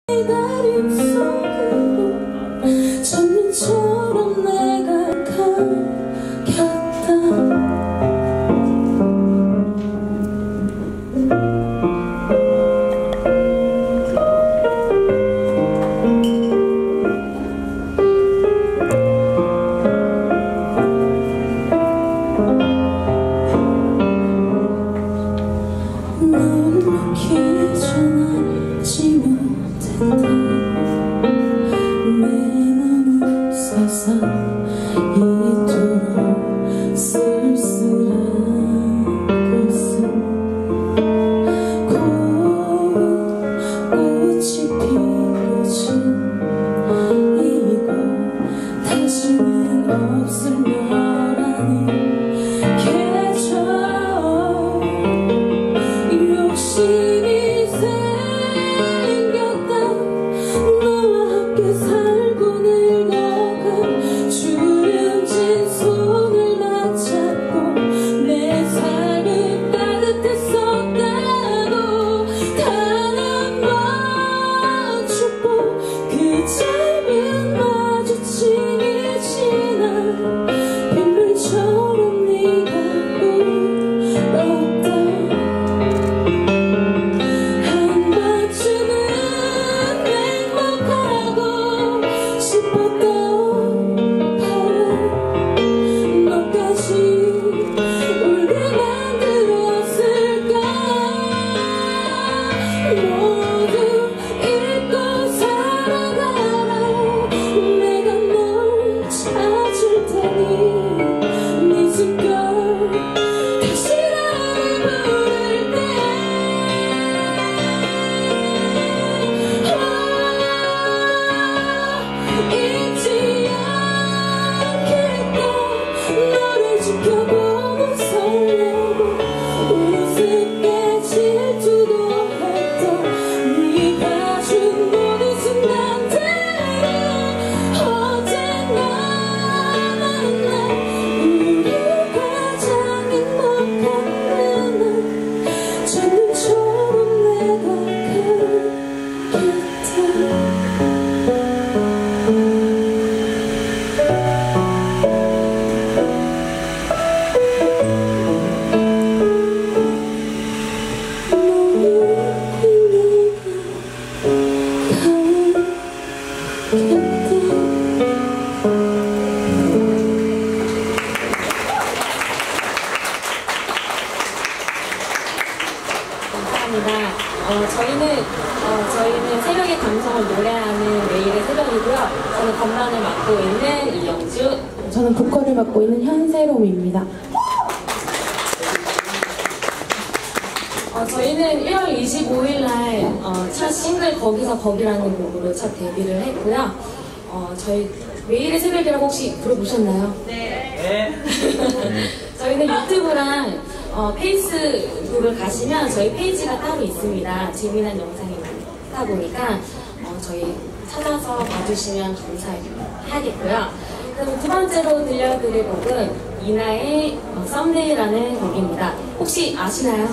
기다림 속으로 전능처럼 내가 가겠다. 널 놓기 전 알지 못했다. 내 맘은 세상 이토록 쓸쓸한 것은 꽃이 피어진 이곳 다시는 없을 너라는 계절. 욕심이 생겼다. 너와 함께 살고 늙어간 주름진 손을 맞잡고 내 삶은 따뜻했었다고 단 한 번 축복. 그 짧은 마주침이 지나 빗물처럼 네가 울었다. 지켜보고 설레고 우습게 질투도 했던 네가 준 모든 순간들은 언제나 만나 우리 가장 행복한 날 전능처럼 내가 가겠다. 저희는 새벽의 감성을 노래하는 매일의 새벽이고요. 저는 건반을 맡고 있는 이영주. 저는 보컬을 맡고 있는 현세롬입니다. 저희는 1월 25일날 첫 싱글 거기서 거기라는 곡으로 첫 데뷔를 했고요. 저희 매일의 새벽이라고 혹시 들어보셨나요? 네. 저희는 유튜브랑 페이스북을 가시면 저희 페이지가 따로 있습니다. 재미난 영상이 많다 보니까 저희 찾아서 봐주시면 감사하겠고요. 그럼 두 번째로 들려드릴 곡은 이나의 썸데이라는 곡입니다. 혹시 아시나요?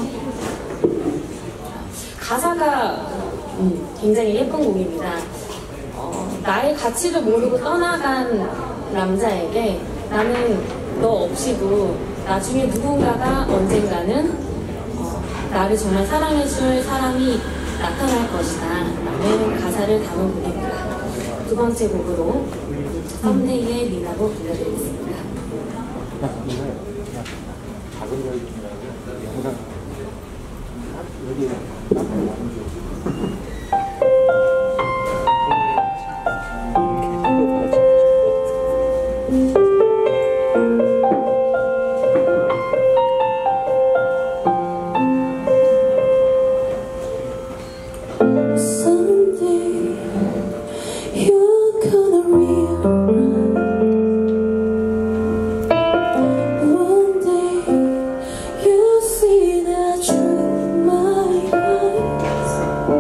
가사가 굉장히 예쁜 곡입니다. 나의 가치를 모르고 떠나간 남자에게 나는 너 없이도 나중에 누군가가 언젠가는 나를 정말 사랑해줄 사람이 나타날 것이다 라는 가사를 담은 곡입니다. 두 번째 곡으로 썸데이의 니나로 들려드리겠습니다. 작은 별이라고 영상 여기 see that through my eyes.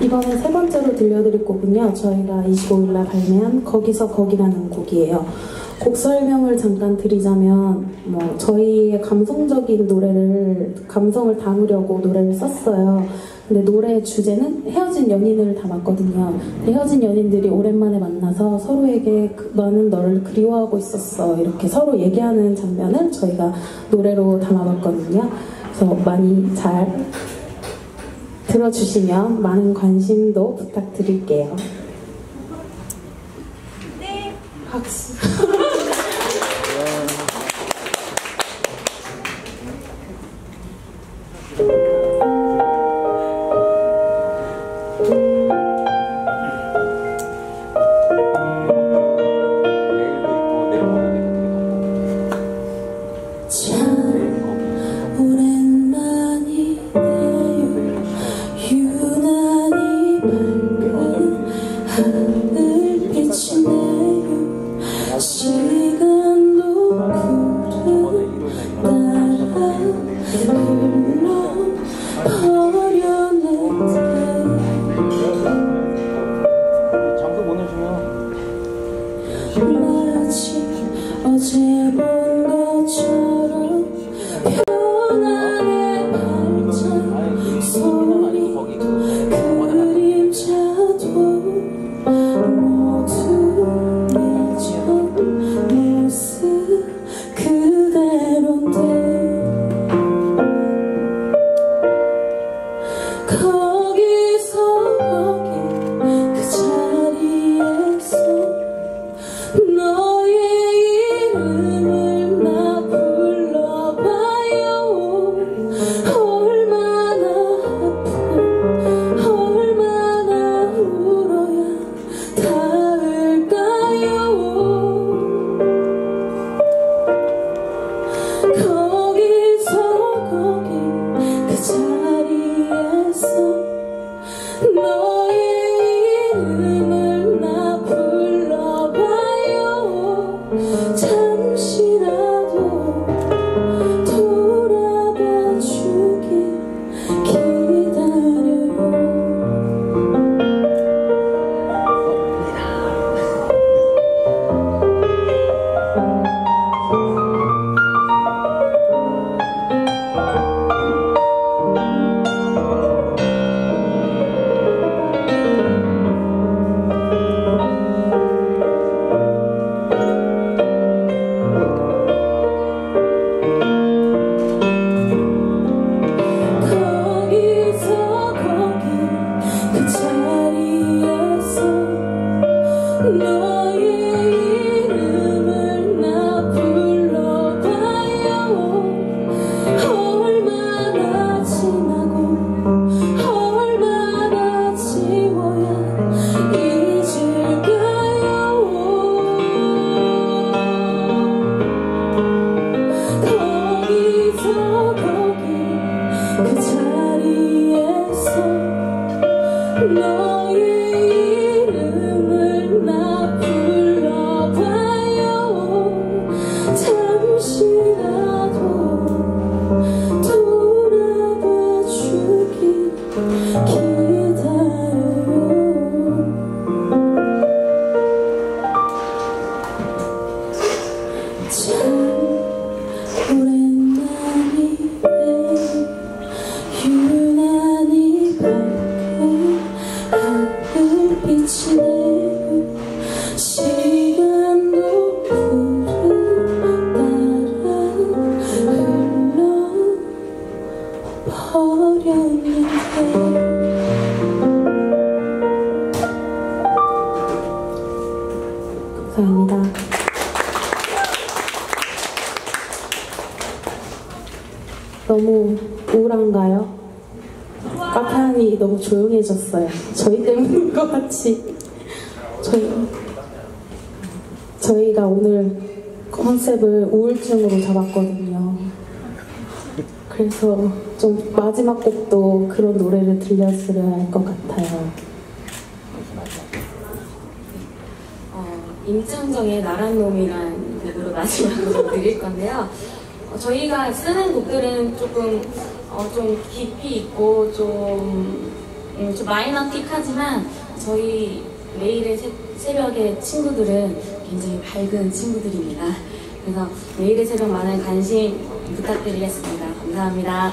이번에 세 번째로 들려드릴 곡은요, 저희가 25일날 발매한 거기서 거기라는 곡이에요. 곡 설명을 잠깐 드리자면, 저희의 감성적인 감성을 담으려고 노래를 썼어요. 근데 노래의 주제는 헤어진 연인을 담았거든요. 헤어진 연인들이 오랜만에 만나서 서로에게 나는 너를 그리워하고 있었어, 이렇게 서로 얘기하는 장면을 저희가 노래로 담아봤거든요. 그래서 많이 잘 들어주시면 많은 관심도 부탁드릴게요. 네. 박수. 어제 본 것처럼 편안해 발전 소리 그림자도 모두 예전 모습 그대로인데 거기서 거기 그 자리에서 너의 이름을 나 불러봐요. 얼마나 아픈 얼마나 울어야 닿을까요. 거기서 거기 그 자리에서 너의 이름을 나 불러봐요. 잠시라도 돌아봐 주길 기다려요. 거기서 거기 그 자리에서 너의 이름을 나 불러봐요. 얼마나 지나고 얼마나 지워야 잊을까요. 거기서 거기 그 자리에서 너의 이름을 나 불러봐요. 잠시라도 돌아봐 주길 기다려요. 참 오랜만인데 유난히 밝은 하늘빛이 내려 시간도 구름 따라 흘러버렸는데 감사합니다. 너무 우울한가요? 카페 안이 너무 조용해졌어요. 저희 때문인 것 같이. 저희가 오늘 컨셉을 우울증으로 잡았거든요. 그래서 좀 마지막 곡도 그런 노래를 들려드려야 할 것 같아요. 임창정의 나란 놈이란 곡으로 마지막으로 드릴 건데요. 저희가 쓰는 곡들은 조금 좀 깊이 있고 좀 좀 마이너틱하지만 저희 매일의 새벽의 친구들은 굉장히 밝은 친구들입니다. 그래서 매일의 새벽 많은 관심 부탁드리겠습니다. 감사합니다.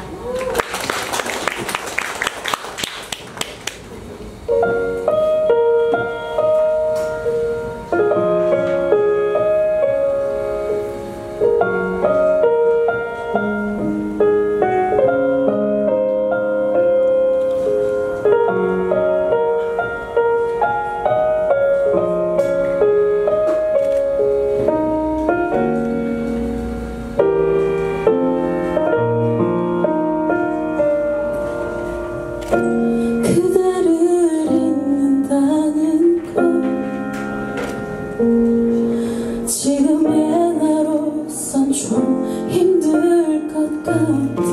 그대를 잊는다는 것 지금의 나로선 좀 힘들 것 같아.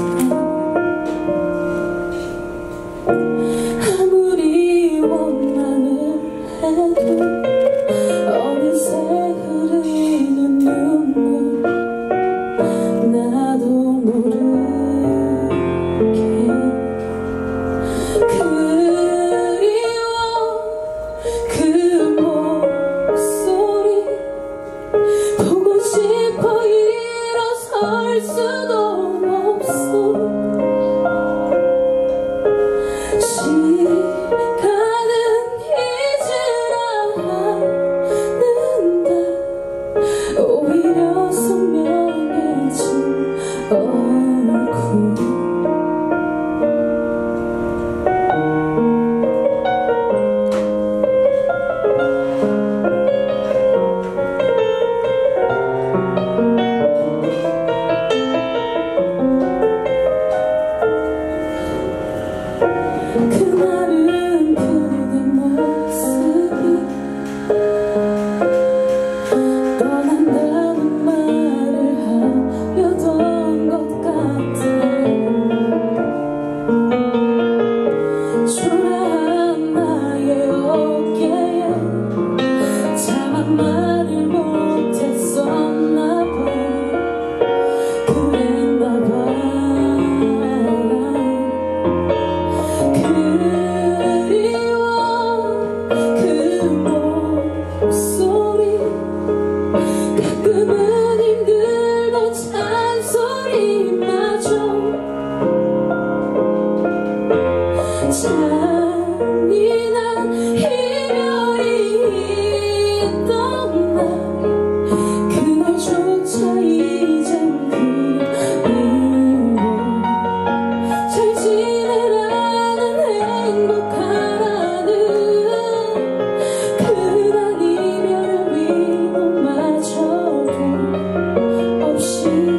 아무리 원망을 해도 어느새 흐르는 눈물 나도 모르게 그리워. 그 목소리 보고 싶어. 일어설 수도 없어. 시간은 잊으라 하는데 오히려 선명해진 얼굴. 그날은 그대 모습이 떠난다는 말을 하려던 것 같아. 초라한 나의 어깨에 차마 말을 못했었나 봐. 그랬나 봐. 그리워. 그 목소리 가끔은 힘들던 잔소리마저 잔인한 이별이 있던 날 그날조차 이젠 그리워. 잘 지내라는 행복하라는 그날 이별의 위로마저도 없이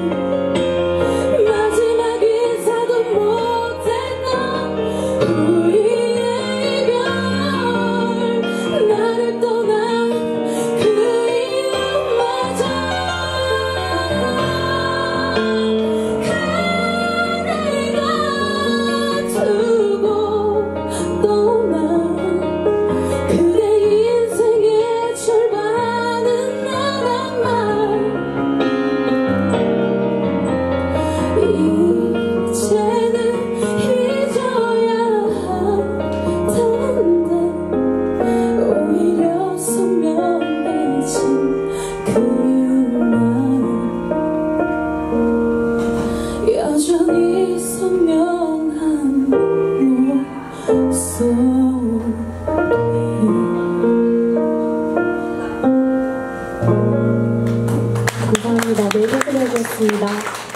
마지막 인사도 못했던 우리의 이별. 나를 떠난 그 이유마저 그대가 두고 떠나. 그대 인생의 절반은 나란 말 이제는 잊어야 한다는데 오히려 선명해진 그날 여전히 선명한 목소리. 감사합니다. 네, 해드려주셨습니다.